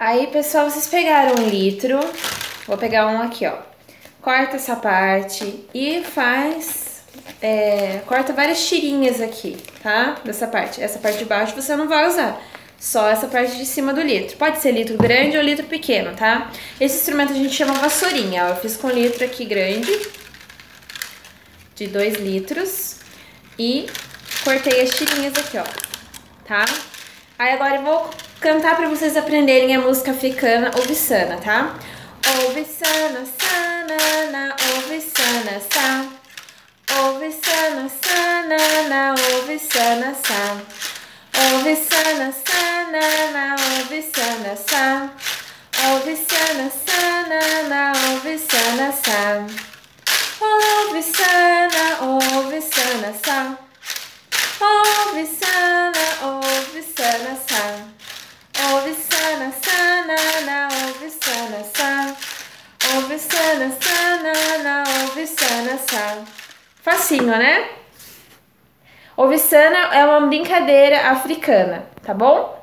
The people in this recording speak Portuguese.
Aí, pessoal, vocês pegaram 1 litro. Vou pegar um aqui, ó. Corta essa parte e faz... corta várias tirinhas aqui, tá? Dessa parte. Essa parte de baixo você não vai usar. Só essa parte de cima do litro. Pode ser litro grande ou litro pequeno, tá? Esse instrumento a gente chama vassourinha, ó. Eu fiz com litro aqui grande. De 2 litros. E cortei as tirinhas aqui, ó. Tá? Aí agora eu vou cantar pra vocês aprenderem a música africana Ovissana, tá? Ovissana, sanana, Ovissana, sa. Ovissana, sanana, Ovissana, sa. Ovissana, sanana, Ovissana, sa. Ovissana, sanana, Ovissana, sa. Ovissana, Ovissana, sa. Ovissana, Ovissana, sa. Ovissana, sanana, Ovissana, sa. Ovissana, sanana, Ovissana, sa. Facinho, né? Ovissana é uma brincadeira africana, tá bom?